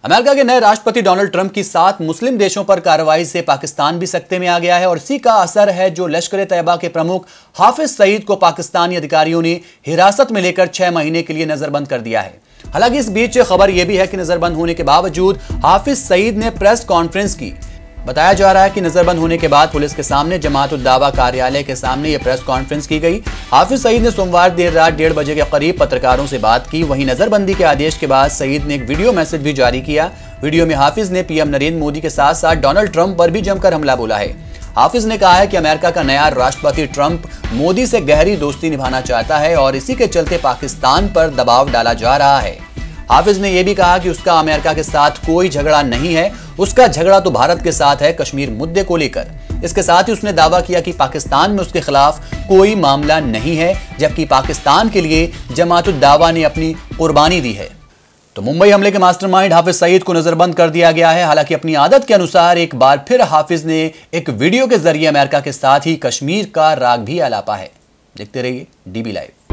America के नए राष्ट्रपति डोनाल्ड ट्रंप की 7 मुस्लिम देशों पर कार्रवाई से पाकिस्तान भी सकते में आ गया है और इसी का असर है जो लश्कर-ए-तैयबा के प्रमुख हाफिज सईद को पाकिस्तानी अधिकारियों ने हिरासत में लेकर 6 महीने के लिए नजरबंद कर दिया है। हालांकि इस बीच खबर यह भी है कि नजरबंद होने के बावजूद हाफिज सईद ने प्रेस कॉन्फ्रेंस की। बताया जा रहा है कि नजरबंद होने के बाद पुलिस के सामने जमात-उद-दावा कार्यालय के सामने यह प्रेस कॉन्फ्रेंस की गई। हाफिज सईद ने सोमवार देर रात 1:30 बजे के करीब पत्रकारों से बात की। वहीं नजरबंदी के आदेश के बाद सईद ने एक वीडियो मैसेज भी जारी किया। वीडियो में हाफिज ने पीएम नरेंद्र मोदी के साथ साथ डोनाल्ड ट्रंप पर भी जमकर हमला बोला है। हाफिज ने कहा है कि अमेरिका का नया राष्ट्रपति ट्रंप मोदी से गहरी दोस्ती निभाना चाहता है और इसी के चलते पाकिस्तान पर दबाव डाला जा रहा है। हाफिज ने यह भी कहा कि उसका अमेरिका के साथ कोई झगड़ा नहीं है, उसका झगड़ा तो भारत के साथ है कश्मीर मुद्दे को लेकर। इसके साथ ही उसने दावा किया कि पाकिस्तान में उसके खिलाफ कोई मामला नहीं है, जबकि पाकिस्तान के लिए जमात-उद-दावा ने अपनी कुर्बानी दी है। तो मुंबई हमले के मास्टरमाइंड हाफिज सईद को नजरबंद कर दिया गया है। हालांकि अपनी आदत के अनुसार एक बार फिर हाफिज ने एक वीडियो के जरिए अमेरिका के साथ ही कश्मीर का राग भी आलापा है। देखते रहिए डीबी लाइव।